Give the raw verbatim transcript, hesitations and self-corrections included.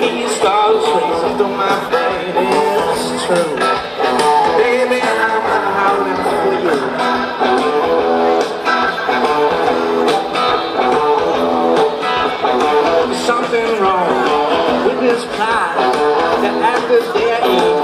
these stars racing through my brain. It's true, baby, I'm howling for you. There's something wrong with this plot. The actors, they're in